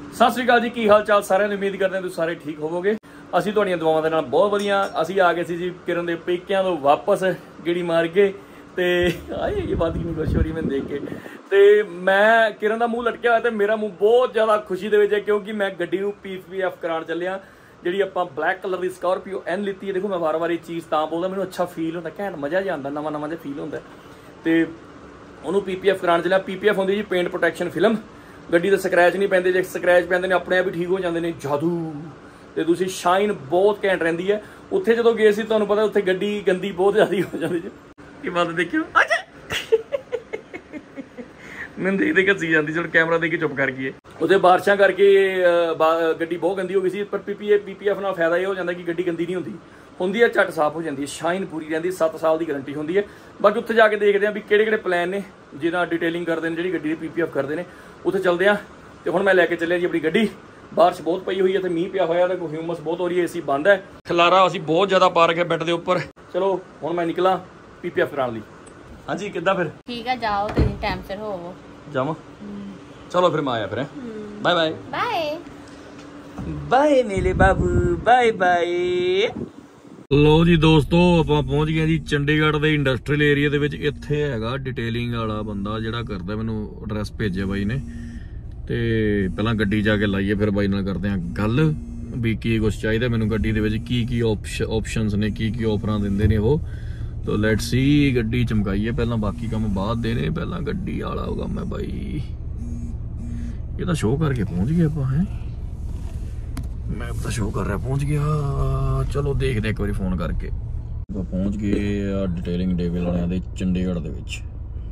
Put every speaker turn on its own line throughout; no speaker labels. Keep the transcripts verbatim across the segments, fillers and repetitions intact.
सत श्री अकाल जी, की हाल चाल सारे, उम्मीद करते हैं तुम सारे ठीक होवोगे। असीं तुहाड़ियां दुआवां दे नाल बहुत वधिया। असीं आ गए सी जी किरण दे पेकियां तो वापस गेड़ी मार के ते आए ये बात कितनी खुश हो रही मैंने देख के। ते मैं किरण दा मूँह लटकिया होया ते मेरा मूँह बहुत ज़्यादा खुशी दे विच है क्योंकि मैं गड्डी नूं पी पी एफ कराउण चलिया। जी आपां ब्लैक कलर की स्कॉर्पियो एन लीती है। देखो मैं बार बार ये चीज़ तां बोलदा, मैनूं अच्छा फील होंदा, घैंट मज़ा जिहा आंदा, नवां नवां जिहा फील होंदा। ते उहनूं पी पी एफ कराउण चलिया। पी पी एफ होंदी जी पेंट प्रोटैक्शन फिल्म। गड्डी दे ਸਕ੍ਰੈਚ नहीं पैंदे, जे ਸਕ੍ਰੈਚ पैंदे ने अपने आप ही ठीक हो जाते हैं। जादू ते दूसरी शाइन बहुत घैंट रहिंदी है। उत्थे जदों गए सी तुहानूं पता उत्थे गड्डी गंदी बहुत ज़्यादा हो जाती है। ये बात देखियो मैंने देख देख हसी जाती, चलो कैमरा देख के चुप कर गई। उत्थे बारिशां करके गड्डी बहुत गंदी हो गई सी। पर P P A P P F नाल फायदा ये हो जाता कि गड्डी गंदी नहीं होंदी, होंदी है झट साफ हो जाती है, शाइन पूरी रहिंदी, सत्त साल की गारंटी होंदी है। बाकी उत्थे जाके देखते हैं भी किहड़े किहड़े प्लान ने जिहदा डिटेलिंग करते हैं, जिहड़ी गड्डी दी पी पी एफ करते हैं। उत्थे चलते हैं तो हुण मैं लैके चलिया जी अपनी गड्डी। बारिश बहुत पई हुई है, मीह पिया होया, ह्यूमस बहुत हो रही है, एसी बंद है, खलारा असीं बहुत ज़्यादा पा रखे बैड के उपर। चलो हुण मैं निकला पी पी एफ कराउण लई। हाँ जी किद्दां फिर? ठीक है, जाओ तुसीं टाइम सिर होवो। जावां? चलो फिर मैं आया फिर। बाय बाय बाय बाय मेरे बाबू, बाय बाय। लो जी दोस्तों, ਆਪਾਂ ਪਹੁੰਚ ਗਏ ਜੀ ਚੰਡੀਗੜ੍ਹ ਦੇ ਇੰਡਸਟਰੀਅਲ ਏਰੀਆ ਦੇ ਵਿੱਚ। ਇੱਥੇ ਹੈਗਾ ਡਿਟੇਲਿੰਗ ਵਾਲਾ ਬੰਦਾ ਜਿਹੜਾ ਕਰਦਾ, ਮੈਨੂੰ ਐਡਰੈਸ ਭੇਜਿਆ ਬਾਈ ਨੇ। ਤੇ ਪਹਿਲਾਂ ਗੱਡੀ ਜਾ ਕੇ ਲਾਈਏ, ਫਿਰ ਬਾਈ ਨਾਲ ਕਰਦੇ ਆ ਗੱਲ ਵੀ ਕੀ ਕੁਛ ਚਾਹੀਦਾ ਮੈਨੂੰ ਗੱਡੀ ਦੇ ਵਿੱਚ, ਕੀ ਕੀ ਆਪਸ਼ਨਸ ਨੇ, ਕੀ ਕੀ ਆਫਰਾਂ ਦਿੰਦੇ ਨੇ ਉਹ। ਤੋ ਲੈਟਸ ਸੀ, ਗੱਡੀ ਚਮਕਾਈਏ ਪਹਿਲਾਂ, ਬਾਕੀ ਕੰਮ ਬਾਅਦ ਦੇ ਨੇ। ਪਹਿਲਾਂ ਗੱਡੀ ਵਾਲਾ ਹੋਗਾ ਮੈਂ ਬਾਈ, ਇਹ ਤਾਂ ਸ਼ੋਅ ਕਰਕੇ ਪਹੁੰਚ ਗਏ ਆਪਾਂ। ਹੈ मैप तो शो कर रहा है पहुंच गया। चलो देखते एक बार फोन करके। पहुंच गए डिटेलिंग डेविल वाले दे चंडीगढ़ दे विच।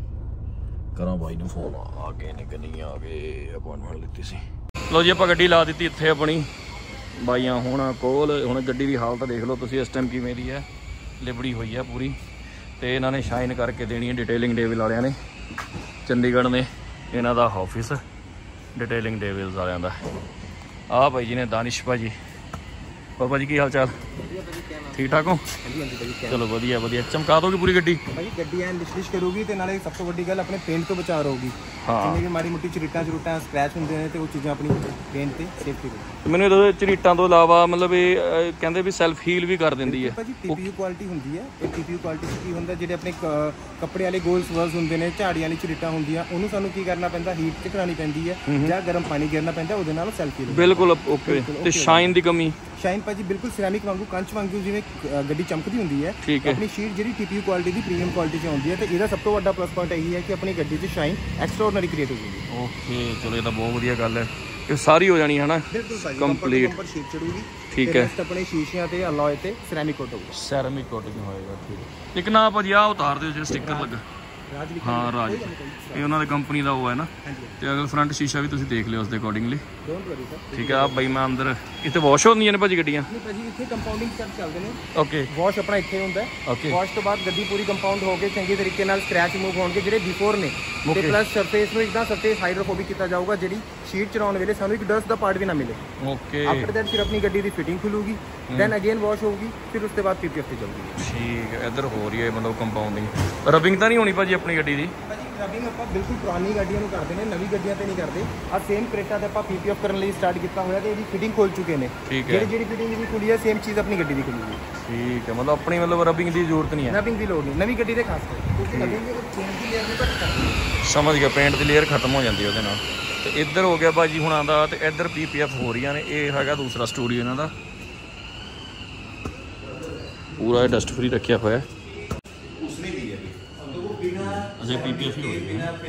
करा भाई ने फोन, आ गए ने कि नहीं आ गए, अपॉइंटमेंट लीती सी। लो जी आपां गड्डी ला दी इत्थे अपनी बाइयां हुण कोल। हुण गड्डी दी हालत देख लो तुसीं, इस टाइम किवें दी है, लिबड़ी हुई है पूरी। ते इन्हां ने शाइन करके देनी है डिटेलिंग डेविल वालियां ने, चंडीगढ़ ने इन्हां दा ऑफिस डिटेलिंग डेविल्स वालियां दा। आ भाई जी ने दानिश भाजी। बाबा जी की हाल चाल? ठीक ठाक हो? चलो वधिया वधिया। चमका दोगे पूरी गड्डी? भाई गड्डी एन लिश करोगी ते नाले सब तो बड़ी गल अपने पेंट तो बचा रहोगी। हां जिवें माड़ी मोटी चरीटां चरूटां स्क्रैच हुंदे ने ते वो चीज़ां अपनी पेंट ते सेफ्टी रहे। मैनूं दो चरीटां तो इलावा मतलब ये कहंदे भी सैल्फ हील भी कर दिंदी है। भाजी टी पी यू क्वालिटी हुंदी है। ये टी पी यू क्वालिटी की हुंदा जिहड़े अपने कपड़े वाले गोल स्वर्स हुंदे ने, झाड़ी वाली चरीटां हुंदियां, ओनू सानू की करना पैंदा, हीट ते करानी पैंदी है जां गर्म पानी गिरना पैंदा, ओहदे नाल सैल्फ हील। बिल्कुल ओके। ते शाइन दी कमी? शाइन भाजी बिल्कुल सिरेमिक वांगू, कंच वांगू जिवें गड्डी चमकदी हुंदी है। ठीक है। अपनी शीट जिहड़ी टी पी यू क्वालिटी दी प्रीमियम क्वालिटी च आउंदी है। ते इहदा सब तो वड्डा प्लस पॉइंट यही है कि अपनी गड्डी दी शाइन एक्सट्राऑर्डिनरी क्रिएट हो जाएगी। ओके चलो ये तो बहुत वधिया गल है। ये सारी हो जानी है ना कंप्लीट? शीट चढ़ूगी। ठीक है। अपने शीशियां ते अलॉय ते सिरेमिक कोट होगा। सिरेमिक कोटिंग होएगा। ठीक है। एक ना भाजी आ उतार दिओ जो स्टिकर लगा। हाँ राज, ये उन्होंने कंपनी का वो है ना। तो अगर फ्रंट शीशा भी तुम देख लियो उसके अकॉर्डिंगली। ठीक है। आप भाई मैं अंदर इतने वॉश होंदियां ने भाजी गड्डियां? कंपाउंडिंग चलते हैं। ओके। वॉश अपना इत्थे हुंदा है। ओके। वॉश तो बाद गड्डी पूरी कंपाउंड हो के चंगे तरीके नाल स्क्रैच रिमूव होणगे जिहड़े बिफोर ने। ते प्लस सरफेस नूं एकदम सरफेस हाइड्रोफोबिक किया जाऊगा, जिहड़ी शीट चलाउण वेले सानू एक डस्ट दा पार्ट भी ना मिले। ओके। आफ्टर दैट फिर अपनी गड्डी दी फिटिंग खुलूगी, देन अगेन वॉश होगी, फिर उसके बाद पी पी एफ ते जाऊगी। ठीक है। इधर हो रही है मतलब कंपाउंडिंग। रबिंग तो नहीं होनी भाजी अपनी गड्डी दी? रबिंग ਆਪਾਂ बिल्कुल पुरानी ਗੱਡੀਆਂ ਨੂੰ ਕਰਦੇ ਨੇ, ਨਵੀਂ ਗੱਡੀਆਂ ਤੇ ਨਹੀਂ ਕਰਦੇ। ਆ ਸੇਮ ਕ੍ਰੇਟਾ ਤੇ ਆਪਾਂ ਪੀ ਪੀ ਐਫ ਕਰਨ ਲਈ ਸਟਾਰਟ ਕੀਤਾ ਹੋਇਆ ਤੇ ਇਹਦੀ ਫਿਟਿੰਗ ਖੋਲ ਚੁੱਕੇ ਨੇ। ਜਿਹੜੀ ਜਿਹੜੀ ਫਿਟਿੰਗ ਦੀ ਖੁੱਲੀ ਹੈ ਸੇਮ ਚੀਜ਼ ਆਪਣੀ ਗੱਡੀ ਦੀ ਖੁੱਲੂਗੀ। ਠੀਕ ਹੈ। मतलब ਆਪਣੀ मतलब ਰबिंग ਦੀ ਜ਼ਰੂਰਤ ਨਹੀਂ ਹੈ। ਰबिंग ਦੀ ਲੋੜ ਨਹੀਂ ਨਵੀਂ ਗੱਡੀ ਦੇ ਖਾਸ ਕਰਕੇ, ਕਿਉਂਕਿ ਰबिंग ਦੇ ਵਿੱਚ ਪੇਂਟ ਦੀ ਲੇਅਰ ਨੂੰ ਘੱਟ ਕਰਦੀ। ਸਮਝ ਗਿਆ, ਪੇਂਟ ਦੀ ਲੇਅਰ ਖਤਮ ਹੋ ਜਾਂਦੀ ਉਹਦੇ ਨਾਲ। ਤੇ ਇੱਧਰ ਹੋ ਗਿਆ ਭਾਜੀ ਹੁਣਾਂ ਦਾ, ਤੇ ਇੱਧਰ ਪੀ ਪੀ ਐਫ ਹੋ ਰਹੀਆਂ ਨੇ। ਇਹ ਹੈਗਾ ਦੂਸਰਾ ਸਟੂਡੀਓ ਇਹਨਾਂ ਦਾ, ਪੂਰਾ ਡਸਟ ਫਰੀ ਰੱਖਿਆ ਹੋਇਆ। अच्छा पी पी एफ ही हो रही है।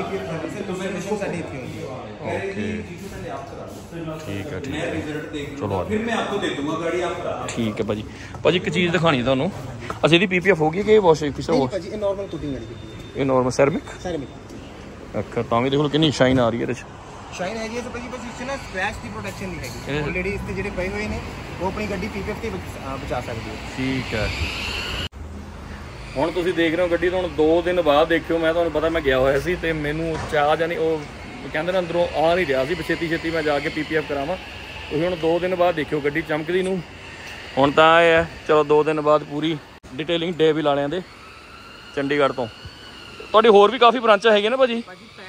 ठीक है ठीक है। चलो फिर मैं आपको दे दूंगा गाड़ी, आप ठीक है भाजी। भाजी एक चीज़ दिखानी ਤੁਹਾਨੂੰ ਅਸੀਂ ਦੀ पी पी एफ होगी कि वॉश किस हो? भाजी ਇਹ ਨਾਰਮਲ ਕੋਟਿੰਗ ਵਾਲੀ ਗੱਡੀ ਹੈ। ਇਹ ਨਾਰਮਲ ਸੈਰਾਮਿਕ? ਸੈਰਾਮਿਕ। ਅੱਛਾ ਤਾਂ ਵੀ ਦੇਖੋ ਕਿੰਨੀ ਸ਼ਾਈਨ ਆ ਰਹੀ ਹੈ ਇਹਦੇ 'ਚ। ਸ਼ਾਈਨ ਹੈਗੀ ਹੈ ਤਾਂ ਭਾਜੀ ਬਸ ਇਸ 'ਚ ਨਾ ਸਕ੍ਰੈਚ ਦੀ ਪ੍ਰੋਟੈਕਸ਼ਨ ਨਹੀਂ ਹੈਗੀ। ਆਲਰੇਡੀ ਇਸ ਤੇ ਜਿਹੜੇ ਪਏ ਹੋਏ ਨੇ ਉਹ ਆਪਣੀ ਗੱਡੀ पी पी एफ ਤੇ ਬਚਾ ਸਕਦੀ ਹੈ। ਠੀਕ ਹੈ। ਹੁਣ ਤੁਸੀਂ ਦੇਖ ਰਹੇ ਹੋ ਗੱਡੀ ਤੋਂ ਹੁਣ ਦੋ ਦਿਨ ਬਾਅਦ ਦੇਖਿਓ। ਮੈਂ ਤੁਹਾਨੂੰ ਪਤਾ ਮੈਂ ਗਿਆ ਹੋਇਆ ਸੀ ਤੇ ਮੈਨੂੰ ਚਾਹ ਜਾਨੀ ਉਹ ਕਹਿੰਦੇ ਨੇ ਅੰਦਰੋਂ ਆ ਨਹੀਂ ਰਿਹਾ ਸੀ, ਛੇਤੀ ਛੇਤੀ ਮੈਂ ਜਾ ਕੇ ਪੀ ਪੀ ਐਫ ਕਰਾਵਾਂ। ਤੁਸੀਂ ਹੁਣ ਦੋ ਦਿਨ ਬਾਅਦ ਦੇਖਿਓ ਗੱਡੀ ਚਮਕਦੀ ਨੂੰ। ਹੁਣ ਤਾਂ ਇਹ ਹੈ ਚਲੋ ਦੋ ਦਿਨ ਬਾਅਦ ਪੂਰੀ ਡਿਟੇਲਿੰਗ ਡੇਵਿਲ ਵਾਲਿਆਂ ਦੇ ਚੰਡੀਗੜ੍ਹ ਤੋਂ। ਤੁਹਾਡੀ ਹੋਰ ਵੀ ਕਾਫੀ ਬ੍ਰਾਂਚਾਂ ਹੈਗੀਆਂ ਨਾ ਭਾਜੀ? ਭਾਜੀ ਪੈਨ ਇੰਡੀਆ ਇੱਕ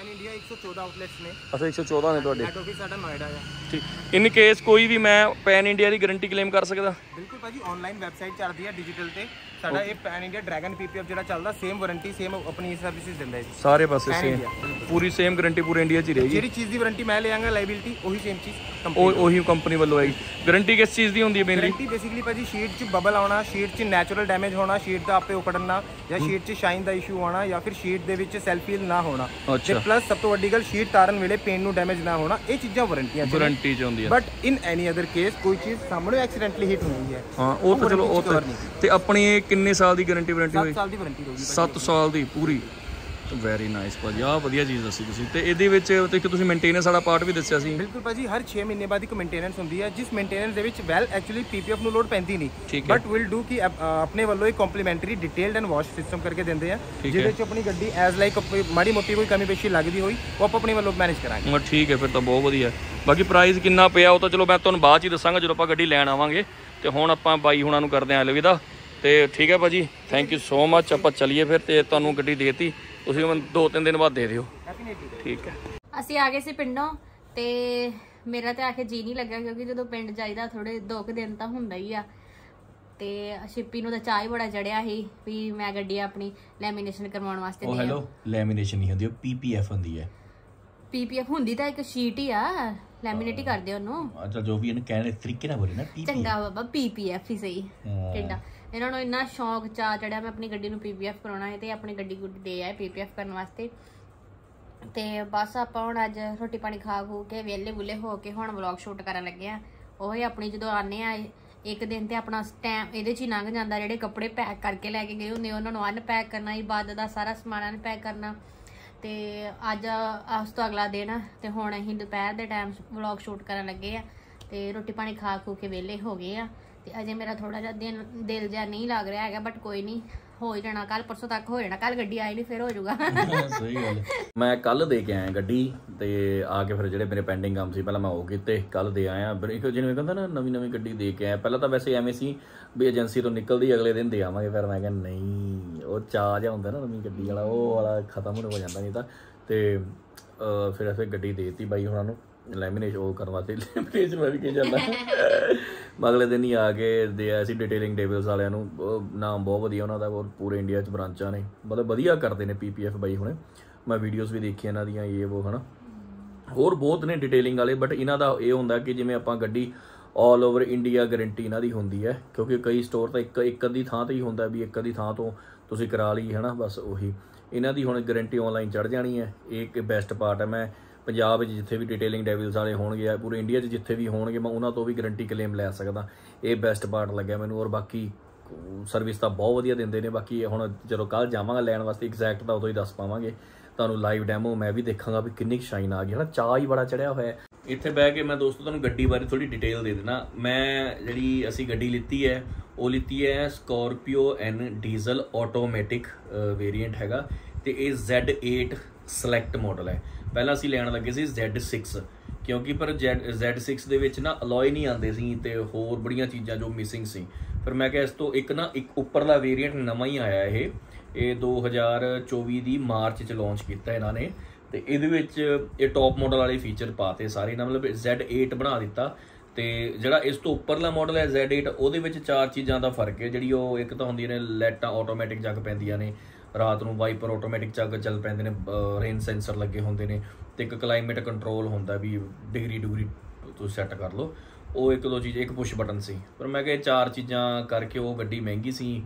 एक सौ चौदह आउटलेट्स ने।
अच्छा एक सौ चौदह ने ਤੁਹਾਡੇ।
ਹੈਡ ਆਫਿਸ ਸਾਡਾ ਨੋਇਡਾ ਆ।
ਠੀਕ। ਇਨ ਕੇਸ ਕੋਈ ਵੀ ਮੈਂ ਪੈਨ ਇੰਡੀਆ ਦੀ ਗਾਰੰਟੀ ਕਲੇਮ ਕਰ ਸਕਦਾ?
ਬਿਲਕੁਲ ਭਾਜੀ, ਆਨਲਾਈਨ ਵੈਬਸਾਈਟ ਚੱਲਦੀ ਹੈ ਡਿਜੀਟਲ ਤੇ ਸਾਡਾ ਇਹ ਪੈਨ ਇੰਡੀਆ ਡਰੈਗਨ ਪੀਪੀਐਫ ਜਿਹੜਾ ਚੱਲਦਾ ਸੇਮ ਵਾਰੰਟੀ ਸੇਮ ਆਪਣੀ ਸਰਵਿਸਿਜ਼ ਦਿੰਦਾ ਹੈ ਜੀ
ਸਾਰੇ ਪਾਸੇ ਸੇਮ ਪੂਰੀ ਸੇਮ ਗਾਰੰਟੀ ਪੂਰੇ ਇੰਡੀਆ 'ਚ ਹੀ ਰਹੇਗੀ।
ਜਿਹੜੀ ਚੀਜ਼ ਦੀ ਵਾਰੰਟੀ ਮੈਂ ਲਿਆਂਗਾ ਲਾਇਬਿਲਿਟੀ ਉਹੀ ਸੇਮ ਚੀਜ਼
ਉਹ ਉਹੀ ਕੰਪਨੀ ਵੱਲੋਂ ਆਏਗੀ। ਗਾਰੰਟੀ ਕਿਸ ਚੀਜ਼ ਦੀ ਹੁੰਦੀ ਹੈ ਮੇਨਲੀ?
ਗਾਰੰਟੀ ਬੇਸਿਕਲੀ ਭਾਜੀ ਸ਼ੀਟ 'ਚ ਬਬਲ ਆਉਣਾ, ਸ਼ੀਟ 'ਚ ਨੈਚੁਰਲ ਡੈਮੇਜ ਹੋਣਾ, ਸ਼ੀਟ ਦਾ ਆਪੇ ਉਕੜਨਾ ਜਾਂ ਸ਼ੀਟ 'ਚ ਸ਼ਾਈਨ ਦਾ ਇਸ਼ੂ ਆਉਣਾ ਜਾਂ ਫਿਰ ਸ਼ੀਟ ਦੇ ਵਿੱਚ ਸੈਲਫ ਹੀਲ ਨਾ ਹੋਣਾ ਤੇ ਪਲੱਸ ਸਭ ਤੋਂ ਵੱਡੀ ਗੱਲ ਸ਼ੀਟ ਤਾਰਨ ਵੇਲੇ ਪੇਨ ਨੂੰ ਡੈਮੇਜ ਨਾ ਹੋਣਾ। ਇਹ ਚੀਜ਼ਾਂ ਵਾਰੰਟੀਆਂ ਚ
ਵਾਰੰਟੀ 'ਚ ਹੁੰਦੀ ਹੈ।
But in any other case ਕੋਈ ਚੀਜ਼ ਸਾਹਮਣੇ ਐਕਸੀਡੈਂਟਲੀ ਹਿੱਟ ਹੋਈ ਹੈ
ਹਾਂ ਉਹ ਤਾਂ ਚਲੋ ਉਹ ਤਾਂ ਤੇ ਆਪਣੀ ਕਿੰਨੇ ਸਾਲ ਦੀ ਗਾਰੰਟੀ ਵਾਰੰਟੀ ਹੋਈ?
ਸੱਤ ਸਾਲ ਦੀ ਵਾਰੰਟੀ ਹੋਊਗੀ।
ਸੱਤ ਸਾਲ ਦੀ ਪੂਰੀ। ਵੈਰੀ ਨਾਈਸ ਭਾਜੀ, ਆਹ ਵਧੀਆ ਚੀਜ਼ ਦੱਸੀ ਤੁਸੀਂ। ਤੇ ਇਹਦੇ ਵਿੱਚ ਇੱਕ ਤੁਸੀਂ ਮੇਨਟੇਨੈਂਸ ਵਾਲਾ ਪਾਰਟ ਵੀ ਦੱਸਿਆ ਸੀ।
ਬਿਲਕੁਲ ਭਾਜੀ, ਹਰ ਛੇ ਮਹੀਨੇ ਬਾਅਦ ਇੱਕ ਮੇਨਟੇਨੈਂਸ ਹੁੰਦੀ ਹੈ ਜਿਸ ਮੇਨਟੇਨੈਂਸ ਦੇ ਵਿੱਚ ਵੈਲ ਐਕਚੁਅਲੀ ਪੀਪੀਐਫ ਨੂੰ ਲੋਡ ਪੈਂਦੀ ਨਹੀਂ ਬਟ ਵਿਲ ਡੂ ਕਿ ਆਪਣੇ ਵੱਲੋਂ ਇੱਕ complimentary detailed and wash system ਕਰਕੇ ਦਿੰਦੇ ਆ ਜਿਹਦੇ ਵਿੱਚ ਆਪਣੀ ਗੱਡੀ ਐਜ਼ ਲਾਈਕ ਮਾੜੀ ਮੋਟੀ ਕੋਈ ਕਮੀ ਪੇਸ਼ੀ ਲੱਗਦੀ ਹੋਈ ਉਹ ਆਪਾਂ ਆਪਣੀ ਵੱਲੋਂ ਮੈਨੇਜ ਕਰਾਂਗੇ।
ਹਾਂ ਠੀਕ ਹੈ, ਫਿਰ ਤਾਂ ਬਹੁਤ ਵਧੀਆ। ਬਾਕੀ ਪ੍ਰਾਈਸ ਕਿੰਨਾ ਪਿਆ ਉਹ ਤਾਂ ਚਲੋ ਮੈਂ ਤੁਹਾਨੂੰ ਬਾਅਦ 'ਚ ਹੀ ਦੱਸਾਂਗਾ ਜਦੋਂ ਆਪਾਂ ਗੱਡੀ ਲੈਣ ਆਵਾਂਗੇ। ਤੇ ਹੁਣ ਆਪਾਂ ਬਾਈ ਹੁਣਾਂ ਨੂੰ ਕਰਦੇ ਹਾਂ ਅਲਵਿਦਾ। ਤੇ ਠੀਕ ਹੈ ਭਾਜੀ, ਥੈਂਕ ਯੂ ਸੋ ਮੱਚ। ਆਪਾਂ ਚੱਲੀਏ ਫਿਰ ਤੇ ਤੁਹਾਨੂੰ ਗੱਡੀ ਦੇਤੀ, ਤੁਸੀਂ ਮੈਨੂੰ ਦੋ ਤਿੰਨ ਦਿਨ ਬਾਅਦ ਦੇ ਦਿਓ। ਠੀਕ ਹੈ।
ਅਸੀਂ ਆ ਗਏ ਸੀ ਪਿੰਡੋਂ ਤੇ ਮੇਰਾ ਤੇ ਆ ਕੇ ਜੀ ਨਹੀਂ ਲੱਗਾ ਕਿਉਂਕਿ ਜਦੋਂ ਪਿੰਡ ਜਾਈਦਾ ਥੋੜੇ ਦੋ ਕੁ ਦਿਨ ਤਾਂ ਹੁੰਦਾ ਹੀ ਆ। ਤੇ ਸ਼ਿੱਪੀ ਨੂੰ ਤਾਂ ਚਾਹ ਹੀ ਬੜਾ ਚੜਿਆ ਸੀ ਵੀ ਮੈਂ ਗੱਡੀ ਆਪਣੀ ਲੈਮੀਨੇਸ਼ਨ ਕਰਵਾਉਣ ਵਾਸਤੇ
ਉਹ ਹੈਲੋ ਲੈਮੀਨੇਸ਼ਨ ਨਹੀਂ ਹੁੰਦੀ, ਉਹ ਪੀਪੀਐਫ ਹੁੰਦੀ ਹੈ।
ਪੀਪੀਐਫ ਹੁੰਦੀ ਤਾਂ ਇੱਕ ਸ਼ੀਟ ਹੀ ਆ, ਲੈਮੀਨੇਟ ਹੀ ਕਰਦੇ ਉਹਨੂੰ।
ਅੱਛਾ ਜੋ ਵੀ ਇਹਨੂੰ ਕਹਿਣ ਤਰੀਕੇ ਨਾਲ ਬੋਲੇ ਨਾ ਪੀਪੀਐਫ।
ਚੰਗਾ ਬਾਬਾ ਪੀਪੀਐਫ ਹੀ ਸਹੀ ਕਿੱਡਾ। ਇਹਨਾਂ ਨੂੰ ਇੰਨਾ ਸ਼ੌਕ ਚਾਹ ਚੜਿਆ ਮੈਂ ਆਪਣੀ ਗੱਡੀ ਨੂੰ ਪੀਪੀਐਫ ਕਰਾਉਣਾ ਹੈ ਤੇ ਆਪਣੀ ਗੱਡੀ ਗੁੱਡੀ ਦੇ ਆਏ ਪੀਪੀਐਫ ਕਰਨ ਵਾਸਤੇ। ਤੇ ਬਸ ਆਪਾਂ ਹੁਣ ਅੱਜ ਰੋਟੀ ਪਾਣੀ ਖਾ ਖੂ ਕੇ ਵਿਹਲੇ ਵੁੱਲੇ ਹੋ ਕੇ ਹੁਣ ਵਲੌਗ ਸ਼ੂਟ ਕਰਨ ਲੱਗੇ ਆ। ਉਹੀ ਆਪਣੀ ਜਦੋਂ ਆਨੇ ਆ ਇੱਕ ਦਿਨ ਤੇ ਆਪਣਾ ਟਾਈਮ ਇਹਦੇ 'ਚ ਹੀ ਲੰਘ ਜਾਂਦਾ। ਜਿਹੜੇ ਕੱਪੜੇ ਪੈਕ ਕਰਕੇ ਲੈ ਕੇ ਗਏ ਹੁੰਦੇ ਉਹਨਾਂ ਨੂੰ ਅਨਪੈਕ ਕਰਨਾ, ਇਬਾਦਤ ਦਾ ਸਾਰਾ ਸਮਾਨ ਅਨਪੈਕ ਕਰਨਾ। ਤੇ ਅੱਜ ਉਸ ਤੋਂ ਅਗਲਾ ਦਿਨ ਤੇ ਹੁਣ ਅਸੀਂ ਦੁਪਹਿਰ ਦੇ ਟਾਈਮ ਵਲੌਗ ਸ਼ੂਟ ਕਰਨ ਲੱਗੇ ਆ ਤੇ ਰੋਟੀ ਪਾਣੀ ਖਾ ਖੂ ਕੇ ਵਿਹਲੇ ਹੋ ਗਏ ਆ। ਤੇ ਅਜੇ ਮੇਰਾ ਥੋੜਾ ਜਿਹਾ ਦਿਨ ਦਿਲ ਜਿਹਾ ਨਹੀਂ ਲੱਗ ਰਿਹਾ ਹੈਗਾ ਬਟ ਕੋਈ ਨਹੀਂ, ਹੋ ਜਾਣਾ ਕੱਲ ਪਰਸੋਂ ਤੱਕ ਹੋ ਜਾਣਾ। ਕੱਲ ਗੱਡੀ ਆਈ ਨਹੀਂ ਫਿਰ ਹੋ ਜਾਊਗਾ।
ਸਹੀ ਗੱਲ। ਮੈਂ ਕੱਲ ਦੇ ਕੇ ਆਇਆ ਗੱਡੀ ਤੇ ਆ ਕੇ ਫਿਰ ਜਿਹੜੇ ਮੇਰੇ ਪੈਂਡਿੰਗ ਕੰਮ ਸੀ ਪਹਿਲਾਂ ਮੈਂ ਉਹ ਕੀਤੇ, ਕੱਲ ਦੇ ਆਇਆ। ਜਿਵੇਂ ਕਹਿੰਦਾ ਨਾ ਨਵੀਂ ਨਵੀਂ ਗੱਡੀ ਦੇ ਕੇ ਆਇਆ। ਪਹਿਲਾਂ ਤਾਂ ਵੈਸੇ ਐਵੇਂ ਸੀ ਵੀ ਏਜੰਸੀ ਤੋਂ ਨਿਕਲਦੀ ਅਗਲੇ ਦਿਨ ਦੇ ਆਵਾਂਗੇ, ਫਿਰ ਮੈਂ ਕਿਹਾ ਨਹੀਂ ਉਹ ਚਾਅ ਜਿਹਾ ਹੁੰਦਾ ਨਾ ਨਵੀਂ ਗੱਡੀ ਵਾਲਾ, ਉਹ ਵਾਲਾ ਖਤਮ ਹੋ ਜਾਂਦਾ ਨਹੀਂ ਤਾਂ। ਤੇ ਫਿਰ ਅਸੀਂ ਗੱਡੀ ਦੇ ਦਿੱਤੀ ਬਾਈ ਉਹਨਾਂ ਨੂੰ ਲੈਮੀਨੇਸ਼ਨ ਉਹ ਕਰਨ ਵਾਸਤੇ। ਲੈਮੀਨੇਸ਼ਨ ਮੈਂ ਵੀ ਕੀ ਜਾਂਦਾ ਅਗਲੇ ਦਿਨ ਹੀ ਆ ਕੇ ਦੇ ਆਇਆ ਸੀ ਡਿਟੇਲਿੰਗ ਟੇਬਲਸ ਵਾਲਿਆਂ ਨੂੰ। ਨਾਮ ਬਹੁਤ ਵਧੀਆ ਉਹਨਾਂ ਦਾ, ਔਰ ਪੂਰੇ ਇੰਡੀਆ 'ਚ ਬ੍ਰਾਂਚਾਂ ਨੇ, ਮਤਲਬ ਵਧੀਆ ਕਰਦੇ ਨੇ ਪੀ ਪੀ ਐਫ ਬਾਈ ਹੁਣੇ। ਮੈਂ ਵੀਡੀਓਜ਼ ਵੀ ਦੇਖੀਆਂ ਇਹਨਾਂ ਦੀਆਂ ਇਹ ਉਹ ਹੈ ਨਾ, ਹੋਰ ਬਹੁਤ ਨੇ ਡਿਟੇਲਿੰਗ ਵਾਲੇ। ਬਟ ਇਹਨਾਂ ਦਾ ਇਹ ਹੁੰਦਾ ਕਿ ਜਿਵੇਂ ਆਪਾਂ ਗੱਡੀ ਆਲ ਓਵਰ ਇੰਡੀਆ ਗਾਰੰਟੀ ਇਹਨਾਂ ਦੀ ਹੁੰਦੀ ਹੈ ਕਿਉਂਕਿ ਕਈ ਸਟੋਰ ਤਾਂ ਇੱਕ ਇੱਕ ਅੱਧੀ ਥਾਂ 'ਤੇ ਹੀ ਹੁੰਦਾ ਵੀ ਇੱਕ ਅੱਧੀ ਥਾਂ ਤੋਂ ਤੁਸੀਂ ਕਰਾ ਲਈ ਹੈ ਨਾ, ਬਸ ਉਹੀ। ਇਹਨਾਂ ਦੀ ਹੁਣ ਗਾਰੰਟੀ ਔਨਲਾਈਨ ਚੜ੍ਹ ਜਾਣੀ ਹੈ। ਇਹ ਇੱਕ ਬੈਸਟ ਪਾਰਟ ਹੈ। ਮੈਂ ਪੰਜਾਬ ਵਿੱਚ ਜਿੱਥੇ ਵੀ ਡਿਟੇਲਿੰਗ ਡੈਵਿਲਸ ਵਾਲੇ ਹੋਣਗੇ ਪੂਰੇ ਇੰਡੀਆ 'ਚ ਜਿੱਥੇ ਵੀ ਹੋਣਗੇ ਮੈਂ ਉਹਨਾਂ ਤੋਂ ਵੀ ਗਾਰੰਟੀ ਕਲੇਮ ਲੈ ਸਕਦਾ। ਇਹ ਬੈਸਟ ਪਾਰਟ ਲੱਗਿਆ ਮੈਨੂੰ। ਔਰ ਬਾਕੀ ਸਰਵਿਸ ਤਾਂ ਬਹੁਤ ਵਧੀਆ ਦਿੰਦੇ ਨੇ। ਬਾਕੀ ਹੁਣ ਜਦੋਂ ਕੱਲ੍ਹ ਜਾਵਾਂਗਾ ਲੈਣ ਵਾਸਤੇ ਐਗਜ਼ੈਕਟ ਤਾਂ ਉਦੋਂ ਹੀ ਦੱਸ ਪਾਵਾਂਗੇ ਤੁਹਾਨੂੰ। ਲਾਈਵ ਡੈਮੋ ਮੈਂ ਵੀ ਦੇਖਾਂਗਾ ਵੀ ਕਿੰਨੀ ਸ਼ਾਈਨ ਆ ਗਈ ਹੈ ਨਾ। ਚਾਹ ਹੀ ਬੜਾ ਚੜਿਆ ਹੋਇਆ। ਇੱਥੇ ਬਹਿ ਕੇ ਮੈਂ ਦੋਸਤੋ ਤੁਹਾਨੂੰ ਗੱਡੀ ਬਾਰੇ ਥੋੜ੍ਹੀ ਡਿਟੇਲ ਦੇ ਦੇਣਾ। ਮੈਂ ਜਿਹੜੀ ਅਸੀਂ ਗੱਡੀ ਲਿੱਤੀ ਹੈ ਉਹ ਲਿੱਤੀ ਹੈ Scorpio N diesel automatic variant ਹੈਗਾ ਤੇ ਇਹ ਜ਼ੈਡ ਏਟ ਸਿਲੈਕਟ ਮਾਡਲ ਹੈ। ਪਹਿਲਾਂ ਅਸੀਂ ਲੈਣ ਲੱਗੇ ਸੀ ਜ਼ੈਡ ਸਿਕਸ ਕਿਉਂਕਿ ਪਰ ਜ਼ੈਡ ਜ਼ੈਡ ਸਿਕਸ ਦੇ ਵਿੱਚ ਨਾ ਅਲੋਏ ਨਹੀਂ ਆਉਂਦੇ ਸੀ ਤੇ ਹੋਰ ਬੜੀਆਂ ਚੀਜ਼ਾਂ ਜੋ ਮਿਸਿੰਗ ਸੀ। ਫਿਰ ਮੈਂ ਕਿਹਾ ਇਸ ਤੋਂ ਇੱਕ ਨਾ ਇੱਕ ਉੱਪਰਲਾ ਵੇਰੀਐਂਟ ਨਵਾਂ ਹੀ ਆਇਆ ਇਹ ਇਹ ਦੋ ਹਜ਼ਾਰ ਚੌਵੀ ਦੀ ਮਾਰਚ 'ਚ ਲਾਂਚ ਕੀਤਾ ਇਹਨਾਂ ਨੇ। ਤੇ ਇਹਦੇ ਵਿੱਚ ਇਹ ਟੌਪ ਮਾਡਲ ਵਾਲੇ ਫੀਚਰ ਪਾਤੇ ਸਾਰੇ ਨਾ, ਮਤਲਬ ਜ਼ੈਡ ਏਟ ਬਣਾ ਦਿੱਤਾ। ਤੇ ਜਿਹੜਾ ਇਸ ਤੋਂ ਉੱਪਰਲਾ ਮਾਡਲ ਹੈ ਜ਼ੈਡ ਏਟ ਉਹਦੇ ਵਿੱਚ ਚਾਰ ਚੀਜ਼ਾਂ ਦਾ ਫਰਕ ਹੈ। ਜਿਹੜੀ ਉਹ ਇੱਕ ਤਾਂ ਹੁੰਦੀਆਂ ਨੇ ਲਾਈਟਾਂ ਆਟੋਮੈਟਿਕ ਜਗ ਪੈਂਦੀਆਂ ਨੇ ਰਾਤ ਨੂੰ, ਵਾਈਪਰ ਆਟੋਮੈਟਿਕ ਚੱਗ ਚੱਲ ਪੈਂਦੇ ਨੇ, ਰੇਨ ਸੈਂਸਰ ਲੱਗੇ ਹੁੰਦੇ ਨੇ ਤੇ ਇੱਕ ਕਲਾਈਮੇਟ ਕੰਟਰੋਲ ਹੁੰਦਾ ਵੀ ਡਿਗਰੀ ਡਿਗਰੀ ਤੁਸੀਂ ਸੈੱਟ ਕਰ ਲਓ। ਉਹ ਇੱਕ ਦੋ ਚੀਜ਼, ਇੱਕ ਪੁਸ਼ ਬਟਨ ਸੀ। ਪਰ ਮੈਂ ਕਿਹਾ ਚਾਰ ਚੀਜ਼ਾਂ ਕਰਕੇ ਉਹ ਗੱਡੀ ਮਹਿੰਗੀ ਸੀ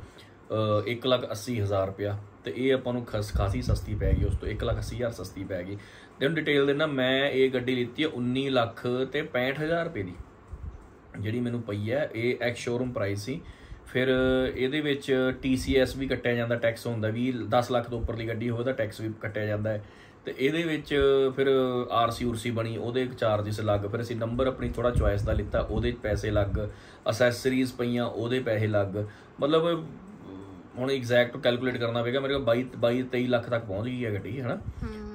ਇੱਕ ਲੱਖ ਅੱਸੀ ਹਜ਼ਾਰ ਰੁਪਇਆ ਤੇ ਇਹ ਆਪਾਂ ਨੂੰ ਖਸ ਖਾਸੀ ਸਸਤੀ ਪੈ ਗਈ। ਉਸ ਤੋਂ ਇੱਕ ਲੱਖ ਅੱਸੀ ਹਜ਼ਾਰ ਸਸਤੀ ਪੈ ਗਈ। ਤੈਨੂੰ ਡਿਟੇਲ ਦੇਣਾ, ਮੈਂ ਇਹ ਗੱਡੀ ਲਿੱਤੀ ਹੈ ਉੱਨੀ ਲੱਖ ਤੇ ਪੈਂਹਠ ਹਜ਼ਾਰ ਰੁਪਏ ਦੀ ਜਿਹੜੀ ਮੈਨੂੰ ਪਈ ਹੈ। ਇਹ ਐਕਸ ਸ਼ੋਰੂਮ ਪ੍ਰਾਈਸ ਸੀ। ਫਿਰ ਇਹਦੇ ਵਿੱਚ ਟੀ ਸੀ ਐਸ ਵੀ ਕੱਟਿਆ ਜਾਂਦਾ, ਟੈਕਸ ਹੁੰਦਾ ਵੀ ਦਸ ਲੱਖ ਤੋਂ ਉੱਪਰਲੀ ਗੱਡੀ ਹੋਵੇ ਤਾਂ ਟੈਕਸ ਵੀ ਕੱਟਿਆ ਜਾਂਦਾ ਹੈ। ਤੇ ਇਹਦੇ ਵਿੱਚ ਫਿਰ ਆਰ ਸੀ ਉਰ ਸੀ ਬਣੀ, ਉਹਦੇ ਚਾਰਜਿਸ ਅਲੱਗ। ਫਿਰ ਅਸੀਂ ਨੰਬਰ ਆਪਣੀ ਥੋੜ੍ਹਾ ਚੋਇਸ ਦਾ ਲਿੱਤਾ, ਉਹਦੇ ਪੈਸੇ ਅਲੱਗ। ਅਸੈਸਰੀਜ਼ ਪਈਆਂ ਉਹਦੇ ਪੈਸੇ ਅਲੱਗ। ਮਤਲਬ ਹੁਣ ਐਗਜ਼ੈਕਟ ਕੈਲਕੂਲੇਟ ਕਰਨਾ ਪਏਗਾ। ਮੇਰੇ ਕੋਲ ਬਾਈ ਬਾਈ ਤੇਈ ਲੱਖ ਤੱਕ ਪਹੁੰਚ ਗਈ ਹੈ ਗੱਡੀ ਹੈ ਨਾ।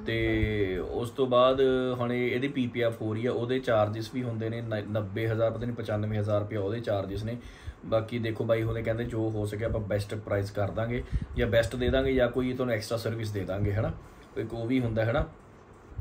ਤੇ ਉਸ ਤੋਂ ਬਾਅਦ ਹੁਣ ਇਹਦੀ ਪੀ ਪੀ ਐਫ ਹੋ ਰਹੀ ਆ, ਉਹਦੇ ਚਾਰਜਿਸ ਵੀ ਹੁੰਦੇ ਨੇ ਨੱਬੇ ਹਜ਼ਾਰ ਪਤਾ ਨਹੀਂ ਪਚਾਨਵੇਂ ਹਜ਼ਾਰ ਰੁਪਇਆ ਉਹਦੇ ਚਾਰਜਿਸ ਨੇ। ਬਾਕੀ ਦੇਖੋ ਬਾਈ ਉਹਨੇ ਕਹਿੰਦੇ ਜੋ ਹੋ ਸਕੇ ਆਪਾਂ ਬੈਸਟ ਪ੍ਰਾਈਸ ਕਰ ਦਾਂਗੇ ਜਾਂ ਬੈਸਟ ਦੇ ਦਾਂਗੇ ਜਾਂ ਕੋਈ ਤੁਹਾਨੂੰ ਐਕਸਟਰਾ ਸਰਵਿਸ ਦੇ ਦਾਂਗੇ ਹੈ ਨਾ। ਇੱਕ ਉਹ ਵੀ ਹੁੰਦਾ ਹੈ ਨਾ।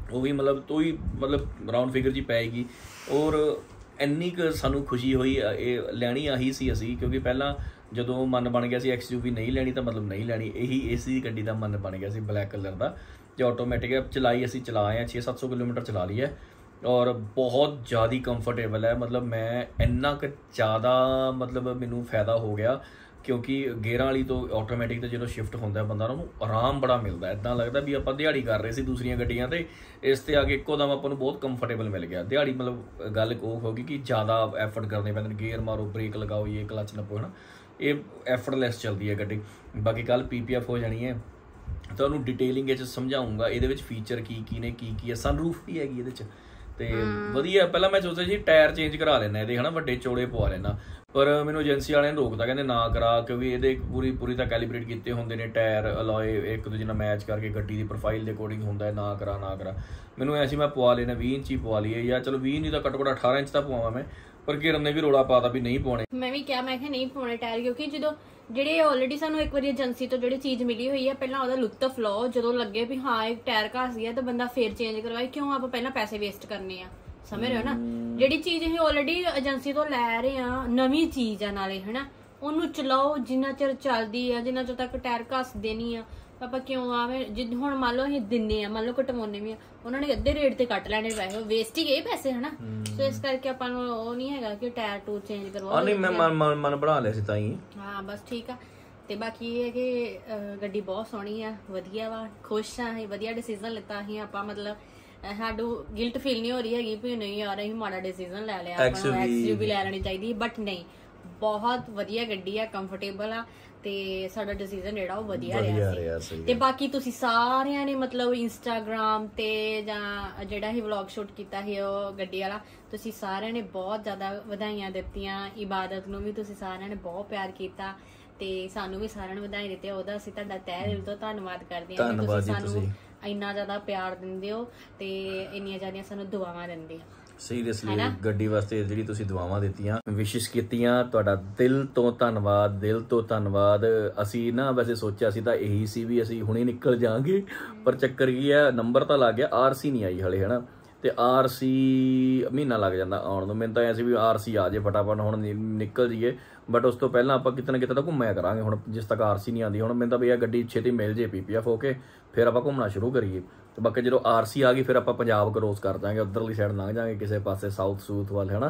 ਉਹ ਵੀ ਮਤਲਬ ਤੋਂ ਹੀ ਮਤਲਬ ਰਾਊਂਡ ਫਿਗਰ 'ਚ ਹੀ ਪਏਗੀ। ਔਰ ਇੰਨੀ ਕੁ ਸਾਨੂੰ ਖੁਸ਼ੀ ਹੋਈ, ਇਹ ਲੈਣੀ ਆਹੀ ਸੀ ਅਸੀਂ, ਕਿਉਂਕਿ ਪਹਿਲਾਂ ਜਦੋਂ ਮਨ ਬਣ ਗਿਆ ਸੀ ਐਕਸ ਯੂ ਵੀ ਨਹੀਂ ਲੈਣੀ ਤਾਂ ਮਤਲਬ ਨਹੀਂ ਲੈਣੀ, ਇਹੀ ਇਸੀ ਗੱਡੀ ਦਾ ਮਨ ਬਣ ਗਿਆ ਸੀ ਬਲੈਕ ਕਲਰ ਦਾ। ਤੇ ਆਟੋਮੈਟਿਕ ਚਲਾਈ ਅਸੀਂ ਚਲਾ ਆਏ ਹਾਂ, ਛੇ ਸੱਤ ਸੌ ਕਿਲੋਮੀਟਰ ਚਲਾ ਲਈ ਹੈ ਔਰ ਬਹੁਤ ਜ਼ਿਆਦਾ ਕੰਫਰਟੇਬਲ ਹੈ। ਮਤਲਬ ਮੈਂ ਇੰਨਾ ਕੁ ਜ਼ਿਆਦਾ ਮਤਲਬ ਮੈਨੂੰ ਫਾਇਦਾ ਹੋ ਗਿਆ, ਕਿਉਂਕਿ ਗੇਅਰਾਂ ਵਾਲੀ ਤੋਂ ਆਟੋਮੈਟਿਕ ਤੇ ਜਦੋਂ ਸ਼ਿਫਟ ਹੁੰਦਾ ਬੰਦਾ ਉਹਨੂੰ ਆਰਾਮ ਬੜਾ ਮਿਲਦਾ, ਇੱਦਾਂ ਲੱਗਦਾ ਵੀ ਆਪਾਂ ਦਿਹਾੜੀ ਕਰ ਰਹੇ ਸੀ ਦੂਸਰੀਆਂ ਗੱਡੀਆਂ ਤੇ, ਇਸ ਤੇ ਆ ਕੇ ਇੱਕੋ ਦਮ ਆਪਾਂ ਨੂੰ ਬਹੁਤ ਕੰਫਰਟੇਬਲ ਮਿਲ ਗਿਆ। ਦਿਹਾੜੀ ਮਤਲਬ ਗੱਲ ਉਹ ਹੋ ਗਈ ਕਿ ਜ਼ਿਆਦਾ ਐਫਰਟ ਕਰਨੇ ਪੈਂਦੇ ਨੇ, ਗੇਅਰ ਮਾਰੋ, ਬ੍ਰੇਕ ਲਗਾਓ, ਇਹ ਕਲਚ ਨੱਪੋ, ਹੈ ਨਾ, ਇਹ ਐਫਰਟਲੈਸ ਚੱਲਦੀ ਹੈ ਗੱਡੀ। ਬਾਕੀ ਕੱਲ ਪੀ ਪੀ ਐਫ ਹੋ ਜਾਣੀ ਹੈ, ਤੁਹਾਨੂੰ ਡਿਟੇਲਿੰਗ ਵਿੱਚ ਸਮਝਾਊਂਗਾ ਇਹਦੇ ਵਿੱਚ ਫੀਚਰ ਕੀ ਕੀ ਨੇ, ਕੀ ਕੀ ਹੈ। ਸਨਰੂਫ ਵੀ ਹੈਗੀ ਇਹਦੇ 'ਚ ਤੇ ਵਧੀਆ। ਪਹਿਲਾਂ ਮੈਂ ਸੋਚਿਆ ਸੀ ਟਾਇਰ ਚੇਂਜ ਕਰਾ ਲੈਣਾ ਇਹਦੇ, ਹੈ ਨਾ, ਵੱਡੇ ਚੌੜੇ ਪਵਾ ਲੈਣਾ, ਪਰ ਮੈਨੂੰ ਏਜੰਸੀ ਵਾਲਿਆਂ ਨੇ ਰੋਕਦਾ, ਕਹਿੰਦੇ ਨਾ ਕਰਾ, ਕਿਉਂਕਿ ਇਹਦੇ ਪੂਰੀ ਪੂਰੀ ਤਾਂ ਕੈਲੀਬ੍ਰੇਟ ਕੀਤੇ ਹੁੰਦੇ ਨੇ ਟਾਇਰ, ਅਲੋਏ ਇੱਕ ਦੂਜੇ ਨਾਲ ਮੈਚ ਕਰਕੇ ਗੱਡੀ ਦੀ ਪ੍ਰੋਫਾਈਲ ਦੇ ਅਕੋਰਡਿੰਗ ਹੁੰਦਾ ਹੈ, ਨਾ ਕਰਾ ਨਾ ਕਰਾ। ਮੈਨੂੰ ਐ ਸੀ ਮੈਂ ਪਵਾ ਲੈਣਾ ਵੀਹ ਇੰਚ ਹੀ ਪਵਾ ਲਈਏ, ਜਾਂ ਚਲੋ ਵੀਹ ਨਹੀਂ ਤਾਂ ਘੱਟੋ ਘੱਟ ਅਠਾਰਾਂ ਇੰਚ ਤਾਂ ਪਵਾਵਾਂ ਮੈਂ, ਪਰ ਕਿਰਨ ਨੇ ਵੀ ਰੋਲਾ ਪਾਤਾ ਵੀ ਨਹੀਂ ਪਾਉਣੇ।
ਮੈਂ ਵੀ ਕਿਹਾ, ਮੈਂ ਕਿਹਾ ਨਹੀਂ ਪਾਉਣੇ ਟਾਇਰ, ਕਿਉਂਕਿ ਜਦੋਂ ਜਿਹੜੇ ਆਲਰੇਡੀ ਸਾਨੂੰ ਇੱਕ ਵਾਰੀ ਏਜੰਸੀ ਤੋਂ ਜਿਹੜੀ ਚੀਜ਼ ਮਿਲੀ ਹੋਈ ਹੈ, ਪਹਿਲਾਂ ਉਹਦਾ ਲੁਤਫ ਲਓ, ਜਦੋਂ ਲੱਗੇ ਵੀ ਹਾਂ ਇੱਕ ਟਾਇਰ ਘਸ ਗਿਆ ਤਾਂ ਬੰਦਾ ਫੇਰ ਚੇਂਜ ਕਰਵਾਏ, ਕਿਉਂ ਆਪਾਂ ਪਹਿਲਾਂ ਪੈਸੇ ਵੇਸਟ ਕਰਨੇ ਆ, ਸਮਝ ਰਹੇ ਹੋ ਨਾ। ਜਿਹੜੀ ਚੀਜ਼ ਅਸੀਂ ਆਲਰੇਡੀ ਏਜੰਸੀ ਤੋਂ ਲੈ ਰਹੇ ਆ, ਨਵੀਂ ਚੀਜ਼ ਆ ਨਾਲੇ, ਹਨਾ, ਉਹਨੂੰ ਚਲਾਓ ਜਿੰਨਾ ਚਿਰ ਚੱਲਦੀ ਆ, ਜਿੰਨਾ ਚਿਰ ਤੱਕ ਟਾਇਰ ਘਸਦੇ ਨਹੀਂ ਆ, ਆਪਾਂ ਕਿਉਂ ਆਵੇਂ। ਜਿੱਦ ਹੁਣ ਮੰਨ ਲਓ ਅਸੀਂ ਦਿੰਨੇ ਆ, ਮੰਨ ਲਓ ਕਟਵਾਉਣੇ ਵੀ ਆ, ਉਹਨਾਂ ਨੇ ਅੱਧੇ ਰੇਟ ਤੇ ਕੱਟ ਲੈਣੇ ਪੈਸੇ, ਵੇਸਟ ਹੀ ਗਏ ਪੈਸੇ, ਹਨਾ। ਸੋ ਇਸ ਕਰਕੇ ਆਪਾਂ ਨੂੰ ਉਹ ਨਹੀਂ ਹੈਗਾ ਕਿ ਟਾਇਰ ਟੂ ਚੇਂਜ ਕਰਵਾਓ।
ਨਹੀਂ ਮੈਂ ਮਨ ਮਨ ਬਣਾ ਲਿਆ ਸੀ ਤਾਂ ਹੀ।
ਹਾਂ ਬਸ ਠੀਕ ਆ। ਤੇ ਬਾਕੀ ਇਹ ਹੈ ਕਿ ਗੱਡੀ ਬਹੁਤ ਸੋਹਣੀ ਆ, ਵਧੀਆ ਵਾ, ਖੁਸ਼ ਆ ਅਸੀਂ, ਵਧੀਆ ਡਿਸੀਜਨ ਲਿੱਤਾ ਅਸੀਂ ਆਪਾਂ, ਮਤਲਬ ਸਾਨੂੰ ਗਿਲਟ ਫੀਲ ਨਹੀਂ ਹੋ ਰਹੀ ਹੈਗੀ ਵੀ ਨਹੀਂ ਯਾਰ ਅਸੀਂ ਮਾੜਾ ਡਿਸੀਜਨ ਲੈ ਲਿਆ, ਆਪਾਂ ਨੂੰ ਐਕਸ ਯੂ ਵੀ ਲੈ ਲੈਣੀ ਚਾਹੀਦੀ, ਬਟ ਨਹੀਂ, ਬਹੁਤ ਵਧੀਆ ਗੱਡੀ ਆ, ਕੰਫਰਟੇਬਲ ਆ, ਤੇ ਸਾਡਾ ਡਿਸੀਜਨ ਜਿਹੜਾ ਉਹ ਵਧੀਆ ਰਿਹਾ ਸੀ। ਤੇ ਬਾਕੀ ਤੁਸੀਂ ਸਾਰਿਆਂ ਨੇ ਮਤਲਬ ਇੰਸਟਾਗ੍ਰਾਮ ਤੇ ਜਾਂ ਜਿਹੜਾ ਹੀ ਵਲੌਗ ਸ਼ੂਟ ਕੀਤਾ ਸੀ ਉਹ ਗੱਡੀ ਵਾਲਾ, ਤੁਸੀਂ ਸਾਰਿਆਂ ਨੇ ਬਹੁਤ ਜ਼ਿਆਦਾ ਵਧਾਈਆਂ ਦਿੱਤੀਆਂ, ਇਬਾਦਤ ਨੂੰ ਵੀ ਤੁਸੀਂ ਸਾਰਿਆਂ ਨੇ ਬਹੁਤ ਪਿਆਰ ਕੀਤਾ, ਤੇ ਸਾਨੂੰ ਵੀ ਸਾਰਿਆਂ ਨੂੰ ਵਧਾਈ ਦਿੱਤੀ, ਉਹਦਾ ਅਸੀਂ ਤੁਹਾਡਾ ਤਹਿ ਦਿਲ ਤੋਂ ਧੰਨਵਾਦ ਕਰਦੇ ਹਾਂ ਕਿ ਤੁਸੀਂ ਸਾਨੂੰ ਇੰਨਾ ਜ਼ਿਆਦਾ ਪਿਆਰ ਦਿੰਦੇ ਹੋ ਤੇ ਇੰਨੀਆਂ ਜ਼ਿਆਦੀਆਂ ਸਾਨੂੰ ਦੁਆਵਾਂ ਦਿੰਦੇ ਹੋ।
ਸੀਰੀਅਸਲੀ ਗੱਡੀ ਵਾਸਤੇ ਜਿਹੜੀ ਤੁਸੀਂ ਦੁਆਵਾਂ ਦਿੱਤੀਆਂ, ਵਿਸ਼ੇਸ਼ ਕੀਤੀਆਂ, ਤੁਹਾਡਾ ਦਿਲ ਤੋਂ ਧੰਨਵਾਦ, ਦਿਲ ਤੋਂ ਧੰਨਵਾਦ। ਅਸੀਂ ਨਾ ਵੈਸੇ ਸੋਚਿਆ ਸੀ ਤਾਂ ਇਹੀ ਸੀ ਵੀ ਅਸੀਂ ਹੁਣੇ ਨਿਕਲ ਜਾਾਂਗੇ, ਪਰ ਚੱਕਰ ਕੀ ਹੈ, ਨੰਬਰ ਤਾਂ ਲੱਗ ਗਿਆ, ਆਰ ਸੀ ਨਹੀਂ ਆਈ ਹਲੇ, ਹੈ ਨਾ, ਤੇ ਆਰ ਸੀ ਮਹੀਨਾ ਲੱਗ ਜਾਂਦਾ ਆਉਣ ਨੂੰ। ਮੈਨੂੰ ਤਾਂ ਐ ਸੀ ਵੀ ਆਰ ਸੀ ਆ ਜੇ ਫਟਾਫਟ, ਹੁਣ ਨਿਕਲ ਜਾਈਏ, ਬਟ ਉਸ ਤੋਂ ਪਹਿਲਾਂ ਆਪਾਂ ਕਿਤੇ ਨਾ ਕਿਤੇ ਤਾਂ ਘੁੰਮਿਆ ਕਰਾਂਗੇ। ਹੁਣ ਜਿਸ ਤੱਕ ਆਰ ਸੀ ਨਹੀਂ ਆਉਂਦੀ, ਹੁਣ ਮੈਨੂੰ ਤਾਂ ਵੀ ਇਹ ਗੱਡੀ ਛੇਤੀ ਮਿਲ ਜੇ ਪੀ ਪੀ ਐਫ ਹੋ ਕੇ, ਫਿਰ ਆਪਾਂ ਘੁੰਮਣਾ ਸ਼ੁਰੂ ਕਰੀਏ। ਤੇ ਬਾਕੀ ਜਦੋਂ ਆਰ ਸੀ ਆ ਗਈ ਫਿਰ ਆਪਾਂ ਪੰਜਾਬ ਕਰੋਸ ਕਰ ਜਾਵਾਂਗੇ, ਉੱਧਰਲੀ ਸਾਈਡ ਲੰਘ ਜਾਵਾਂਗੇ ਕਿਸੇ ਪਾਸੇ ਸਾਊਥ ਸੂਥ ਵੱਲ, ਹੈ ਨਾ,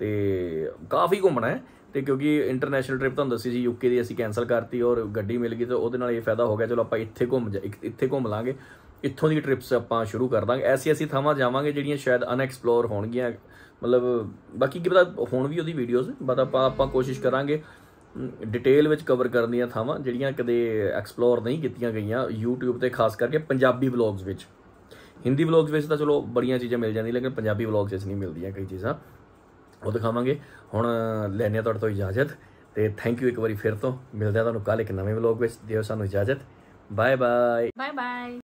ਤੇ ਕਾਫੀ ਘੁੰਮਣਾ ਹੈ। ਤੇ ਕਿਉਂਕਿ ਇੰਟਰਨੈਸ਼ਨਲ ਟ੍ਰਿਪ ਤੁਹਾਨੂੰ ਦੱਸੀ ਸੀ ਯੂਕੇ ਦੀ, ਅਸੀਂ ਕੈਂਸਲ ਕਰਤੀ ਔਰ ਗੱਡੀ ਮਿਲ ਗਈ, ਤੇ ਉਹਦੇ ਨਾਲ ਇਹ ਫਾਇਦਾ ਹੋ ਗਿਆ, ਚਲੋ ਆਪਾਂ ਇੱਥੇ ਘੁੰਮ ਜਾ ਇੱਥੇ ਘੁੰਮ ਲਾਂਗੇ, ਇੱਥੋਂ ਦੀ ਟ੍ਰਿਪਸ ਆਪਾਂ ਸ਼ੁਰੂ ਕਰ ਦਾਂਗੇ। ਐਸੀ ਐਸੀ ਥਾਵਾਂ ਜਾਵਾਂਗੇ ਜਿਹੜੀਆਂ ਸ਼ਾਇਦ ਅਨਐਕਸਪਲੋਰ ਹੋਣਗੀਆਂ, ਮਤਲਬ ਬਾਕੀ ਕੀ ਪਤਾ ਹੋਣ ਵੀ ਉਹਦੀ ਵੀਡੀਓਜ਼, ਬਟ ਆਪਾਂ ਆਪਾਂ ਕੋਸ਼ਿਸ਼ ਕਰਾਂਗੇ ਡਿਟੇਲ ਵਿੱਚ ਕਵਰ ਕਰਨ ਦੀਆਂ ਥਾਵਾਂ ਜਿਹੜੀਆਂ ਕਦੇ ਐਕਸਪਲੋਰ ਨਹੀਂ ਕੀਤੀਆਂ ਗਈਆਂ ਯੂਟਿਊਬ ਤੇ, ਖਾਸ ਕਰਕੇ ਪੰਜਾਬੀ ਵਲੌਗਸ ਵਿੱਚ। ਹਿੰਦੀ ਵਲੌਗਸ ਵਿੱਚ ਤਾਂ ਚਲੋ ਬੜੀਆਂ ਚੀਜ਼ਾਂ ਮਿਲ ਜਾਂਦੀਆਂ, ਲੇਕਿਨ ਪੰਜਾਬੀ ਵਲੌਗਸ ਵਿੱਚ ਨਹੀਂ ਮਿਲਦੀਆਂ ਕਈ ਚੀਜ਼ਾਂ, ਉਹ ਦਿਖਾਵਾਂਗੇ। ਹੁਣ ਲੈਂਦੇ ਹਾਂ ਤੁਹਾਡੇ ਤੋਂ ਇਜਾਜ਼ਤ, ਤੇ ਥੈਂਕ ਯੂ ਇੱਕ ਵਾਰੀ ਫਿਰ ਤੋਂ। ਮਿਲਦੇ ਹਾਂ ਤੁਹਾਨੂੰ ਕੱਲ੍ਹ ਇੱਕ ਨਵੇਂ ਵਲੌਗ ਵਿੱਚ, ਦਿਓ ਸਾਨੂੰ ਇਜਾਜ਼ਤ। Bye bye bye bye.